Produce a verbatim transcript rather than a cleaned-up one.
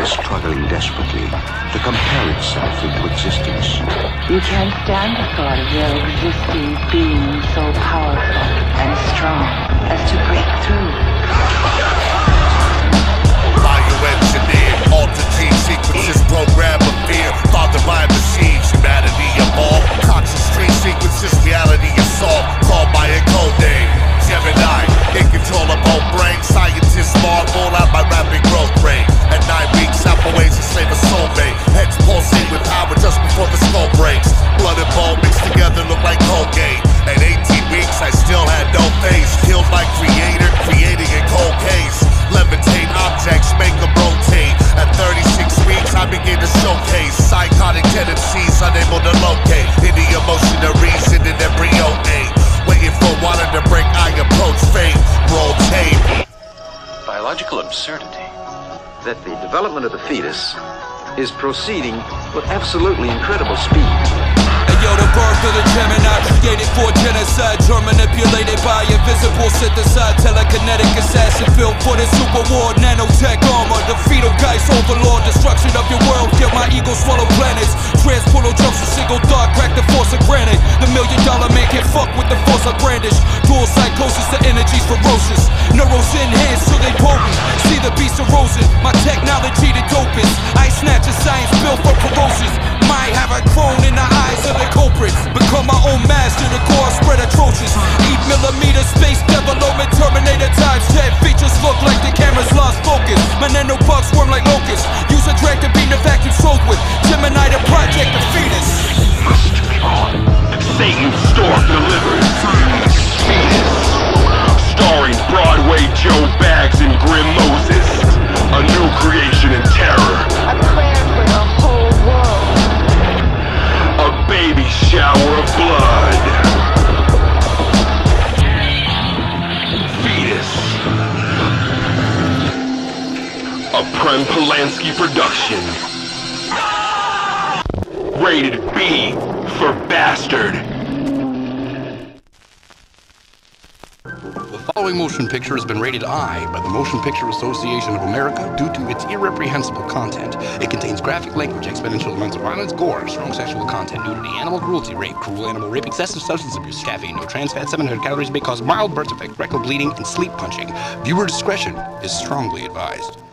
is struggling desperately to compel itself into existence. You can't stand the thought of there existing beings so powerful and strong as to break through. Bioengineered, altered gene sequences, program of fear, fathered by machines, humanity evolved. Conscious dream sequences, reality is solved, called by a code name. Gemini, in control of both brains. Scientists marvel at my rapid growth rate. At nine weeks, Alpha ways to slave a soulmate. Heads pulsing with power just before the skull breaks. Blood and bone mixed together look like Colgate. At eighteen weeks, I still had no face. Killed my creator, creating a cold case. Levitate objects, make them rotate. At thirty-six weeks, I begin to showcase psychotic tendencies, unable to locate any emotion or reason in embryo eight. Waiting for water to break, I approach fate. Roll tape. Biological absurdity. That the development of the fetus is proceeding with absolutely incredible speed. Yo, the birth of the Gemini created for genocide, germ manipulated by invisible synthesized telekinetic assassin built for the super war, nanotech armor, the fetal geist overlord, destruction of your world, kill my ego, swallow planets, transportal jumps a single thought, crack the force of granite, the million dollar man can't fuck with the force I brandish, dual psychosis, the energy's ferocious, neuros enhanced till they potent, see the beast erosion, my technology the dopest, I snatch a science built for corrosions, might have a crone in the eyes of the culprits. Become my own master, the core spread atrocious. Eat millimeter space development, Terminator times ten. Features look like the camera's lost focus. My nanobugs swarm like locusts. Use a drag to beam the vacuum sold with. Gemini the project, the fetus. Must be on. Satan's stork delivers. Fetus. Starring Broadway Joe Bags and Grim Moses. A new creation in terror. A prayer for the whole world. A baby shower of blood. Fetus. A Prem Polanski production. Rated B for bastard. The following motion picture has been rated I by the Motion Picture Association of America due to its irreprehensible content. It contains graphic language, exponential amounts of violence, gore, strong sexual content, nudity, animal cruelty, rape, cruel animal rape, excessive substance abuse, caffeine, no trans fat, seven hundred calories, may cause mild birth defect, rectal bleeding, and sleep punching. Viewer discretion is strongly advised.